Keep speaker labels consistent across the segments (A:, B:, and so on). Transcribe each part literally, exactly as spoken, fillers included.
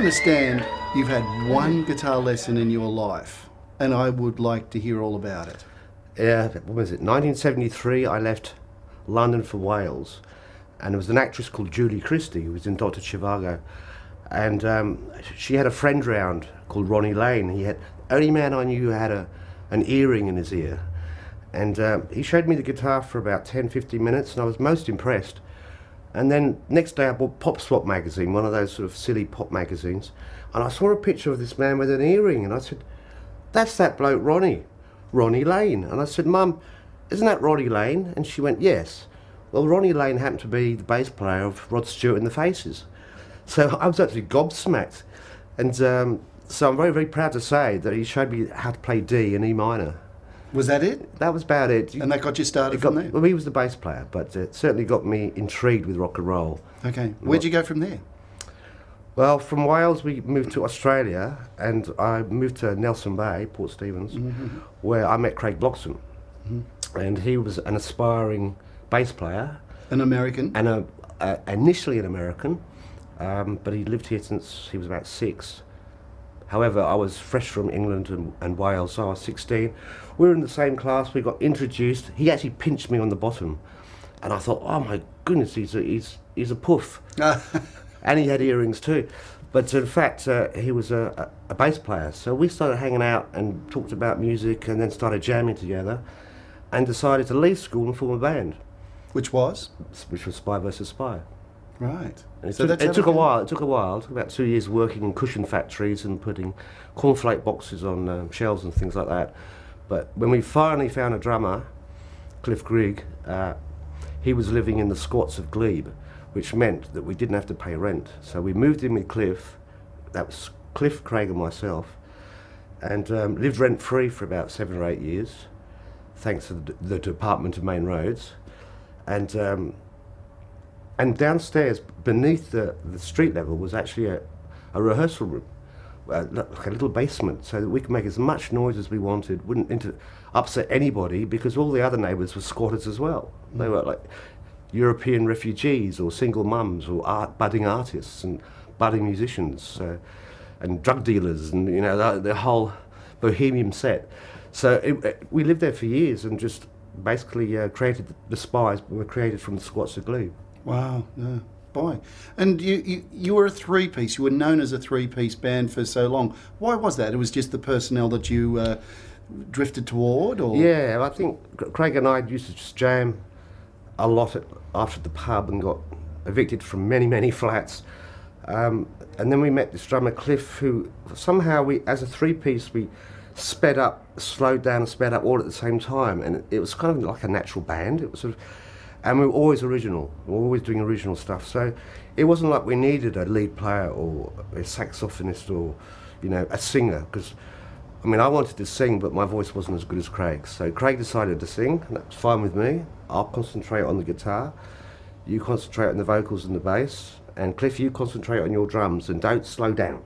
A: understand you've had one guitar lesson in your life, and I would like to hear all about it.
B: Yeah, what was it? nineteen seventy-three, I left London for Wales, and there was an actress called Julie Christie who was in Doctor Zhivago, and um, she had a friend round called Ronnie Lane. He had only man I knew who had a an earring in his ear, and um, he showed me the guitar for about ten, fifteen minutes, and I was most impressed. And then next day I bought Pop Swap magazine, one of those sort of silly pop magazines, and I saw a picture of this man with an earring, and I said, "That's that bloke Ronnie, Ronnie Lane." And I said, "Mum, isn't that Ronnie Lane?" And she went, "Yes." Well, Ronnie Lane happened to be the bass player of Rod Stewart and the Faces. So I was actually gobsmacked. And um, so I'm very, very proud to say that he showed me how to play D and E minor.
A: Was that it?
B: That was about it.
A: And that got you started
B: It got,
A: from there?
B: well, he was the bass player, but it certainly got me intrigued with rock and roll.
A: Okay. Where'd you go from there?
B: Well, from Wales we moved to Australia, and I moved to Nelson Bay, Port Stephens, mm-hmm. where I met Craig Bloxham. Mm-hmm. And he was an aspiring bass player.
A: An American?
B: And a, uh, initially an American, um, but he lived here since he was about six. However, I was fresh from England and, and Wales, so I was sixteen. We were in the same class, we got introduced. He actually pinched me on the bottom, and I thought, oh my goodness, he's a, he's, he's a puff. And he had earrings too. But in fact, uh, he was a, a, a bass player. So we started hanging out and talked about music, and then started jamming together, and decided to leave school and form a band.
A: Which was?
B: Which was Spy versus Spy.
A: Right.
B: And it
A: so
B: took,
A: that's
B: it took a while. It took a while. It took about two years working in cushion factories and putting cornflake boxes on um, shelves and things like that. But when we finally found a drummer, Cliff Grigg, uh, he was living in the squats of Glebe, which meant that we didn't have to pay rent. So we moved in with Cliff. That was Cliff, Craig, and myself, and um, lived rent-free for about seven or eight years, thanks to the, the Department of Main Roads, and. Um, And downstairs, beneath the, the street level, was actually a, a rehearsal room, uh, like a little basement, so that we could make as much noise as we wanted, wouldn't inter upset anybody, because all the other neighbours were squatters as well. Mm. They were like European refugees, or single mums, or art, budding artists, and budding musicians, uh, and drug dealers, and you know the, the whole bohemian set. So it, it, we lived there for years, and just basically uh, created the, the Spies were created from the squats of Glebe.
A: Wow, yeah, boy. And you, you, you were a three-piece. You were known as a three-piece band for so long. Why was that? It was just the personnel that you uh, drifted toward? Or?
B: Yeah, I think Craig and I used to just jam a lot at, after the pub and got evicted from many, many flats. Um, and then we met this drummer, Cliff, who somehow, we, as a three-piece, we sped up, slowed down and sped up all at the same time. And it, it was kind of like a natural band. It was sort of... And we were always original, we were always doing original stuff. So it wasn't like we needed a lead player or a saxophonist or, you know, a singer. Because, I mean, I wanted to sing, but my voice wasn't as good as Craig's. So Craig decided to sing, and that was fine with me. I'll concentrate on the guitar, you concentrate on the vocals and the bass, and Cliff, you concentrate on your drums, and don't slow down.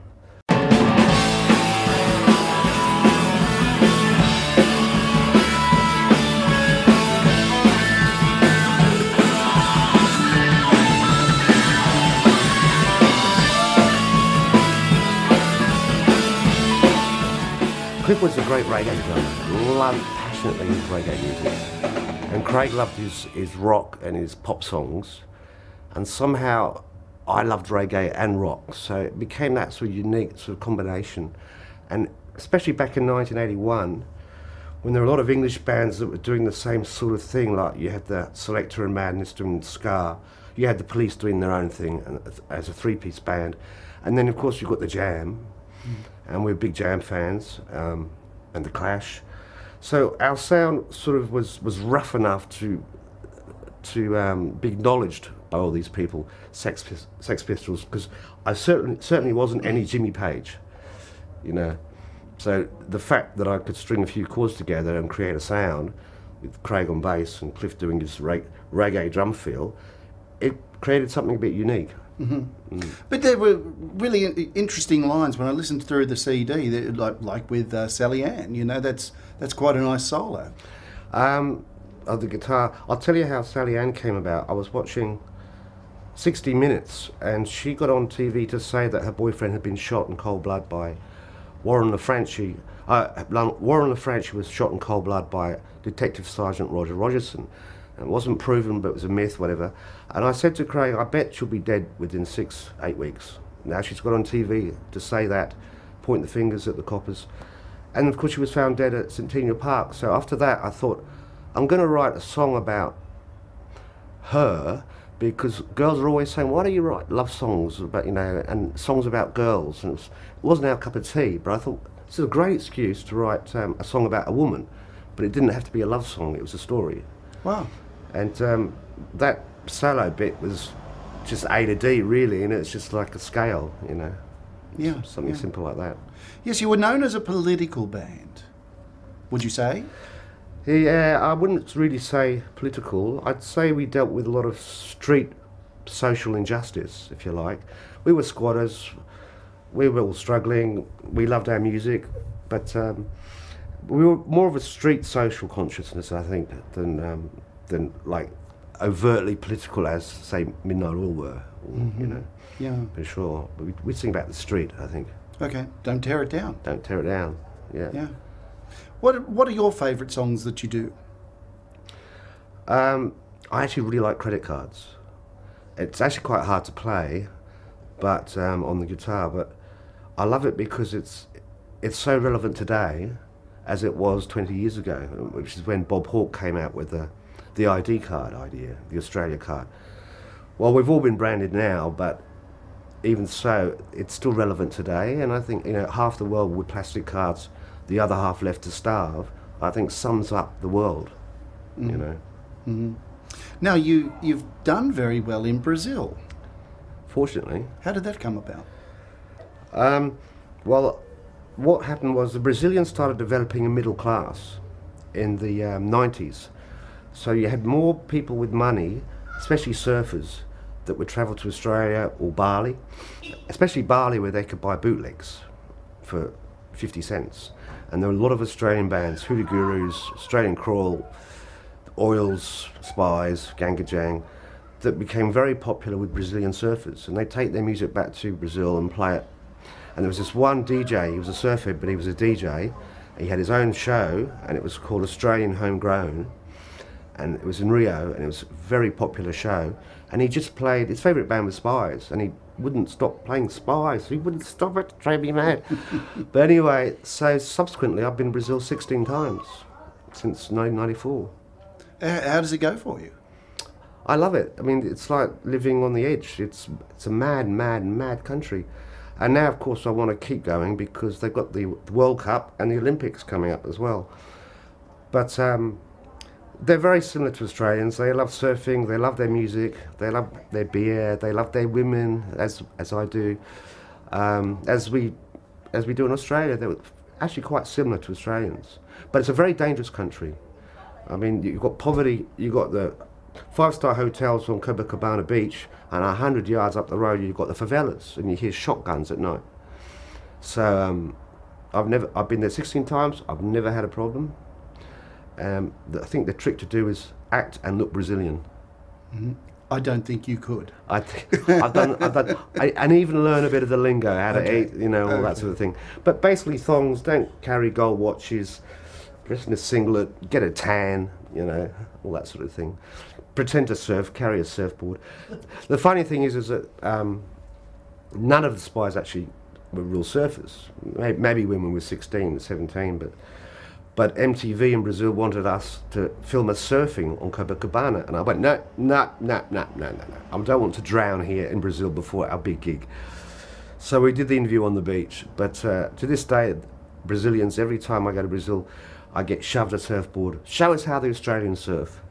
B: Cliff was a great reggae drummer, loved passionately his reggae music. And Craig loved his, his rock and his pop songs. And somehow I loved reggae and rock, so it became that sort of unique sort of combination. And especially back in nineteen eighty-one, when there were a lot of English bands that were doing the same sort of thing, like you had the Selector and Madness doing ska, you had the Police doing their own thing as a three-piece band, and then of course you've got the Jam. Mm. And we're big Jam fans, um, and the Clash. So our sound sort of was, was rough enough to to um, be acknowledged by all these people, Sex, Sex Pistols, because I certainly certainly wasn't any Jimmy Page, you know. So the fact that I could string a few chords together and create a sound with Craig on bass and Cliff doing his reg reggae drum feel, it created something a bit unique.
A: Mm-hmm. Mm. But there were really interesting lines when I listened through the C D, like like with uh, Sally Ann. You know, that's that's quite a nice solo.
B: Um, of the guitar, I'll tell you how Sally Ann came about. I was watching sixty minutes, and she got on T V to say that her boyfriend had been shot in cold blood by Warren LaFranchi. Uh, Warren LaFranchi was shot in cold blood by Detective Sergeant Roger Rogerson. And it wasn't proven, but it was a myth, whatever. And I said to Craig, I bet she'll be dead within six, eight weeks. Now she's got on T V to say that, point the fingers at the coppers. And of course she was found dead at Centennial Park. So after that I thought, I'm going to write a song about her, because girls are always saying, why do you write love songs about, you know, and songs about girls? And it, was, it wasn't our cup of tea, but I thought this is a great excuse to write um, a song about a woman, but it didn't have to be a love song, it was a story.
A: Wow.
B: And um, that solo bit was just A to D, really, and it's just like a scale, you know.
A: Yeah.
B: Something
A: yeah.
B: simple like that.
A: Yes, you were known as a political band, would you say?
B: Yeah, I wouldn't really say political. I'd say we dealt with a lot of street social injustice, if you like. We were squatters, we were all struggling, we loved our music, but um, we were more of a street social consciousness, I think, than um, than like overtly political, as say Midnight Oil were, mm-hmm. you know.
A: Yeah,
B: for sure. But we we sing about the street, I think.
A: Okay, don't tear it down.
B: Don't tear it down. Yeah.
A: Yeah. What What are your favourite songs that you do?
B: Um, I actually really like Credit Cards. It's actually quite hard to play, but um, on the guitar. But I love it because it's it's so relevant today as it was twenty years ago, which is when Bob Hawke came out with the the I D card idea, the Australia card. Well, we've all been branded now, but even so, it's still relevant today. And I think, you know, half the world with plastic cards, the other half left to starve, I think sums up the world, mm. you know.
A: Mm-hmm. Now, you, you've done very well in Brazil.
B: Fortunately.
A: How did that come about?
B: Um, well, what happened was the Brazilians started developing a middle class in the um, nineties. So you had more people with money, especially surfers, that would travel to Australia or Bali, especially Bali, where they could buy bootlegs for fifty cents. And there were a lot of Australian bands, Hoodoo Gurus, Australian Crawl, Oils, Spies, Gangajang, that became very popular with Brazilian surfers. And they'd take their music back to Brazil and play it. And there was this one D J, he was a surfer, but he was a D J. He had his own show, and it was called Australian Homegrown. And it was in Rio, and it was a very popular show. And he just played, his favourite band was Spies, and he wouldn't stop playing Spies. He wouldn't stop it, drive me mad. But anyway, so subsequently I've been in Brazil sixteen times since nineteen ninety-four.
A: How does it go for you?
B: I love it. I mean, it's like living on the edge. It's it's a mad, mad, mad country. And now, of course, I want to keep going because they've got the World Cup and the Olympics coming up as well. But um, they're very similar to Australians. They love surfing, they love their music, they love their beer, they love their women, as as I do. Um, as we as we do in Australia, they're actually quite similar to Australians. But it's a very dangerous country. I mean, you've got poverty, you've got the five-star hotels on Copacabana Beach, and a hundred yards up the road you've got the favelas, and you hear shotguns at night. So um, I've never, I've been there sixteen times. I've never had a problem. Um, the, I think the trick to do is act and look Brazilian.
A: Mm-hmm. I don't think you could.
B: I th I've done, I've done, I, and even learn a bit of the lingo, how to
A: okay.
B: eat, you know, all
A: okay.
B: that sort of thing. But basically, thongs, don't carry gold watches, dress in a singlet, get a tan, you know, all that sort of thing. Pretend to surf, carry a surfboard. The funny thing is, is that um, none of the Spies actually were real surfers. Maybe, maybe when we were sixteen, seventeen, but but M T V in Brazil wanted us to film us surfing on Copacabana, and I went, no, no, no, no, no, no, no. I don't want to drown here in Brazil before our big gig. So we did the interview on the beach, but uh, to this day, Brazilians, every time I go to Brazil, I get shoved a surfboard. Show us how the Australians surf.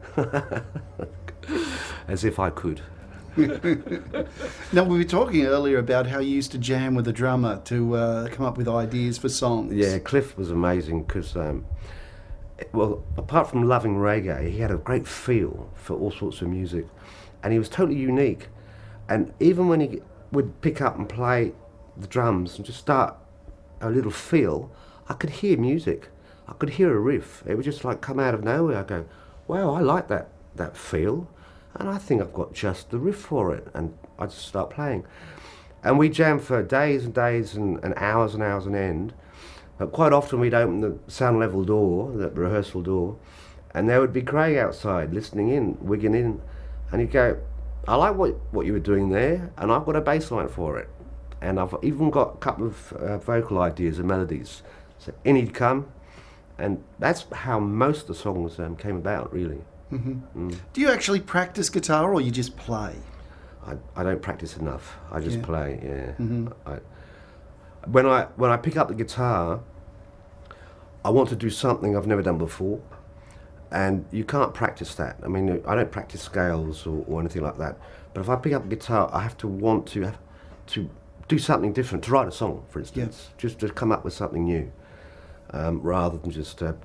B: As if I could.
A: Now, we were talking earlier about how you used to jam with a drummer to uh, come up with ideas for songs.
B: Yeah, Cliff was amazing because, um, well, apart from loving reggae, he had a great feel for all sorts of music, and he was totally unique. And even when he would pick up and play the drums and just start a little feel, I could hear music. I could hear a riff. It would just like come out of nowhere. I go, wow, I like that that feel. and I think I've got just the riff for it, and I just start playing. And we jam for days and days and, and hours and hours on end. But quite often we'd open the sound level door, the rehearsal door, and there would be Craig outside listening in, wigging in, and he'd go, I like what, what you were doing there, and I've got a bass line for it. And I've even got a couple of uh, vocal ideas and melodies. So in he'd come, and that's how most of the songs um, came about, really.
A: Mm-hmm. Mm. Do you actually practice guitar, or you just play?
B: I, I don't practice enough. I just
A: yeah.
B: play, yeah.
A: Mm-hmm.
B: I, when I when I pick up the guitar, I want to do something I've never done before, and you can't practice that. I mean, I don't practice scales or, or anything like that. But if I pick up a guitar, I have to want to have to do something different, to write a song, for instance, yeah. just to come up with something new, um, rather than just uh,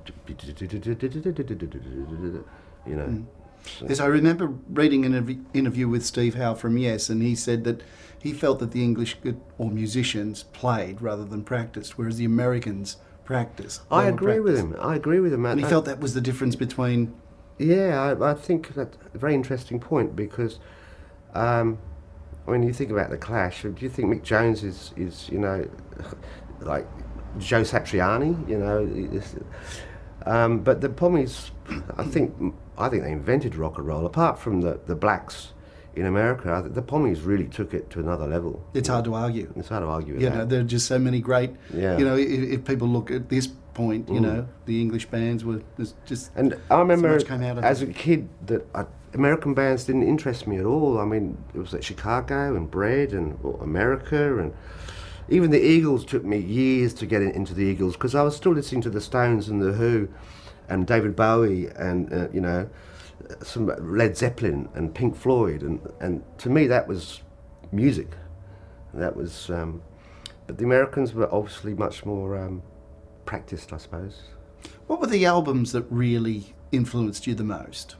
B: you know.
A: Mm. Yes, I remember reading an interview with Steve Howe from Yes, and he said that he felt that the English or musicians played rather than practiced, whereas the Americans practiced.
B: I agree with him. I agree with him.
A: And he felt that was the difference between...
B: Yeah, I, I think that's a very interesting point, because, um, I mean, you think about the Clash, do you think Mick Jones is, is you know, like Joe Satriani, you know? Um, but the problem is, I think... I think they invented rock and roll. Apart from the, the blacks in America, I think the Pommies really took it to another level.
A: It's hard to argue.
B: It's hard to argue with
A: you
B: that.
A: know, there are just so many great,
B: yeah.
A: you know, if, if people look at this point, you mm. know, the English bands were just...
B: And I remember
A: so much came out of
B: as
A: it.
B: a kid that I, American bands didn't interest me at all. I mean, it was like Chicago and Bread and well, America, and even the Eagles took me years to get in, into the Eagles, because I was still listening to the Stones and the Who and David Bowie and, uh, you know, some Led Zeppelin and Pink Floyd, and, and to me that was music. That was, um, but the Americans were obviously much more um, practiced, I suppose.
A: What were the albums that really influenced you the most?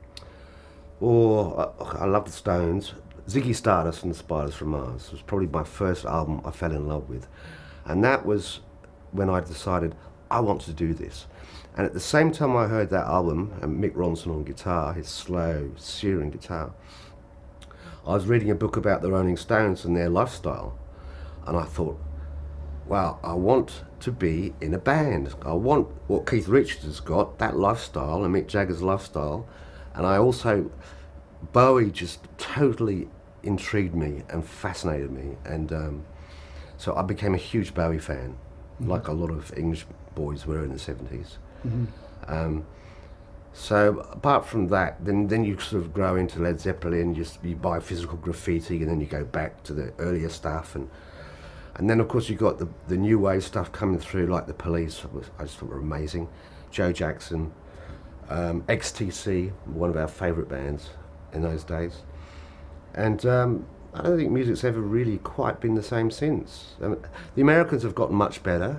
B: Or oh, I love the Stones. Ziggy Stardust and the Spiders from Mars was probably my first album I fell in love with, and that was when I decided I want to do this. And at the same time I heard that album, and Mick Ronson on guitar, his slow, searing guitar, I was reading a book about the Rolling Stones and their lifestyle, and I thought, wow, I want to be in a band. I want what Keith Richards has got, that lifestyle, and Mick Jagger's lifestyle, and I also, Bowie just totally intrigued me and fascinated me, and um, so I became a huge Bowie fan, mm-hmm. like a lot of English boys were in the seventies. Mm-hmm. Um, so apart from that, then then you sort of grow into Led Zeppelin. You, you buy physical graffiti, and then you go back to the earlier stuff, and and then of course you got the the new wave stuff coming through, like the Police. Was, I just thought were amazing. Joe Jackson, um, X T C, one of our favourite bands in those days, and um, I don't think music's ever really quite been the same since. I mean, the Americans have gotten much better.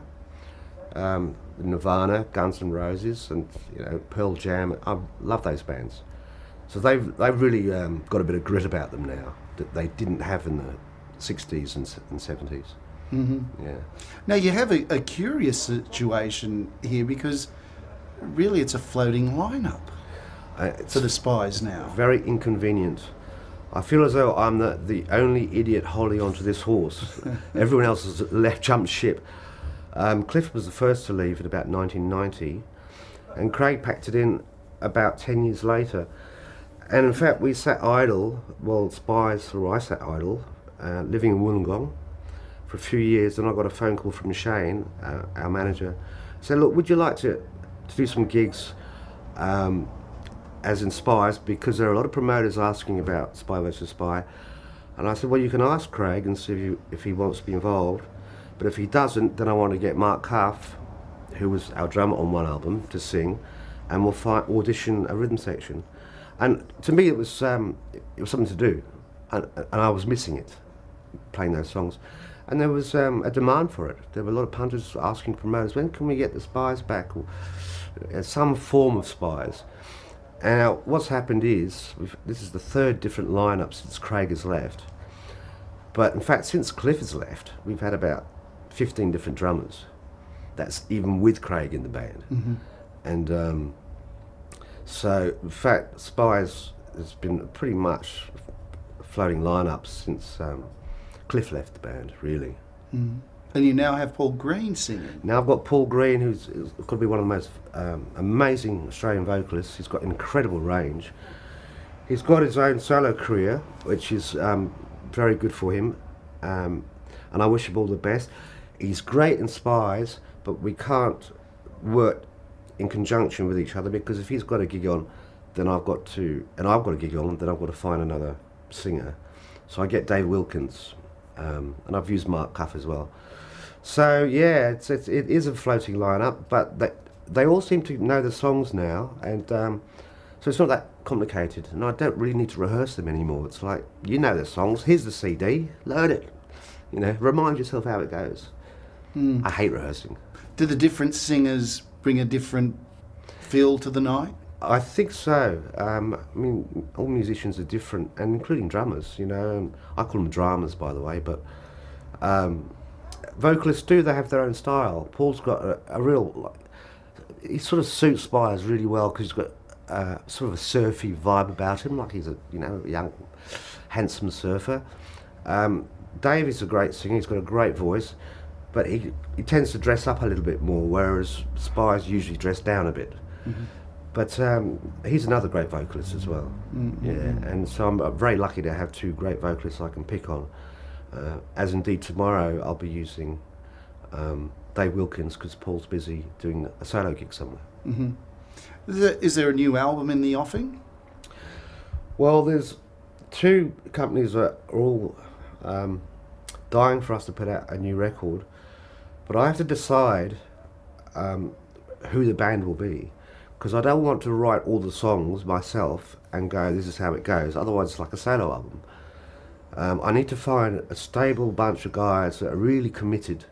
B: Um, Nirvana, Guns N' Roses, and you know Pearl Jam. I love those bands. So they've they've really um, got a bit of grit about them now that they didn't have in the sixties and, and seventies.
A: Mm-hmm.
B: Yeah.
A: Now you have a, a curious situation here, because really it's a floating lineup
B: uh,
A: for the Spies now.
B: Very inconvenient. I feel as though I'm the, the only idiot holding onto this horse. Everyone else has left, jumped ship. Um, Cliff was the first to leave in about nineteen ninety, and Craig packed it in about ten years later. And in fact, we sat idle, well, Spies, or I sat idle, uh, living in Wollongong for a few years, and I got a phone call from Shane, uh, our manager, said, look, would you like to, to do some gigs um, as in Spies, because there are a lot of promoters asking about Spy versus Spy. And I said, well, you can ask Craig and see if, you, if he wants to be involved. But if he doesn't, then I want to get Mark Cuff, who was our drummer on one album, to sing, and we'll find, audition a rhythm section. And to me, it was um, it was something to do, and, and I was missing it, playing those songs. And there was um, a demand for it. There were a lot of punters asking promoters, when can we get the Spies back, or uh, some form of Spies. And now, what's happened is, we've, this is the third different lineup since Craig has left. But in fact, since Cliff has left, we've had about fifteen different drummers. That's even with Craig in the band. Mm-hmm. And um, so, in fact, Spies there's been pretty much floating lineups since um, Cliff left the band, really.
A: Mm. And you now have Paul Green singing.
B: Now I've got Paul Green, who's, who's got to be one of the most um, amazing Australian vocalists. He's got incredible range. He's got his own solo career, which is um, very good for him, um, and I wish him all the best. He's great in Spies, but we can't work in conjunction with each other, because if he's got a gig on, then I've got to, and I've got a gig on, then I've got to find another singer. So I get Dave Wilkins, um, and I've used Mark Cuff as well. So yeah, it's, it's, it is a floating lineup, but they, they all seem to know the songs now, and um, so it's not that complicated, and I don't really need to rehearse them anymore. It's like, you know the songs, here's the C D, learn it. You know, remind yourself how it goes. Mm. I hate rehearsing.
A: Do the different singers bring a different feel to the night?
B: I think so. Um, I mean, all musicians are different, and including drummers, you know. And I call them dramas, by the way, but um, vocalists do, they have their own style. Paul's got a, a real, like, he sort of suits Spies really well, because he's got uh, sort of a surfy vibe about him, like he's a, you know, young, handsome surfer. Um, Dave is a great singer, he's got a great voice, but he, he tends to dress up a little bit more, whereas Spies usually dress down a bit. Mm-hmm. But um, he's another great vocalist as well. Mm-hmm. Yeah, and so I'm very lucky to have two great vocalists I can pick on. Uh, as indeed tomorrow I'll be using um, Dave Wilkins, because Paul's busy doing a solo gig somewhere.
A: Mm-hmm. Is there, is there a new album in the offing?
B: Well, there's two companies that are all um, dying for us to put out a new record, but I have to decide um, who the band will be, because I don't want to write all the songs myself and go, this is how it goes, otherwise it's like a solo album. Um, I need to find a stable bunch of guys that are really committed,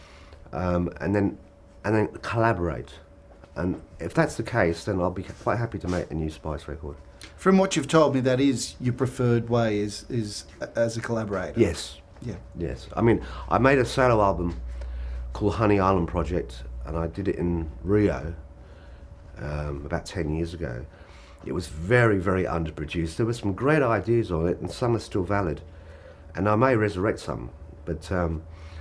B: um, and then and then collaborate. And if that's the case, then I'll be quite happy to make a new Spice record.
A: From what you've told me, that is your preferred way, is is as a collaborator.
B: Yes.
A: Yeah.
B: Yes. I mean, I made a solo album called Honey Island Project, and I did it in Rio um, about ten years ago. It was very, very underproduced. There were some great ideas on it, and some are still valid. And I may resurrect some, but um,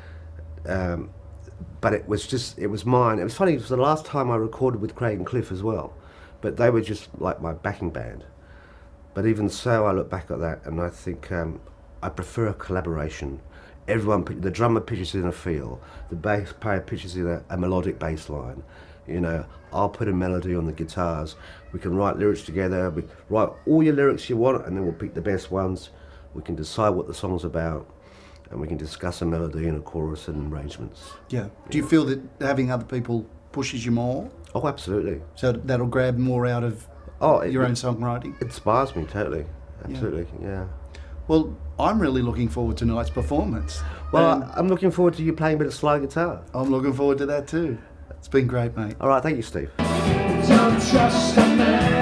B: um, but it was just, it was mine. It was funny, it was the last time I recorded with Craig and Cliff as well, but they were just like my backing band. But even so, I look back at that and I think um, I prefer a collaboration. Everyone, the drummer pitches in a feel, the bass player pitches in a, a melodic bass line. You know, I'll put a melody on the guitars. We can write lyrics together. We write all your lyrics you want, and then we'll pick the best ones. We can decide what the song's about, and we can discuss a melody and a chorus and arrangements.
A: Yeah. Do you feel that having other people pushes you more?
B: Oh, absolutely.
A: So that'll grab more out of oh, it, your own songwriting?
B: It inspires me totally. Absolutely, yeah. yeah.
A: Well, I'm really looking forward to tonight's performance.
B: Well,
A: um,
B: I'm looking forward to you playing a bit of slide guitar.
A: I'm looking forward to that too. It's been great, mate.
B: All right, thank you, Steve.
C: Don't trust a man.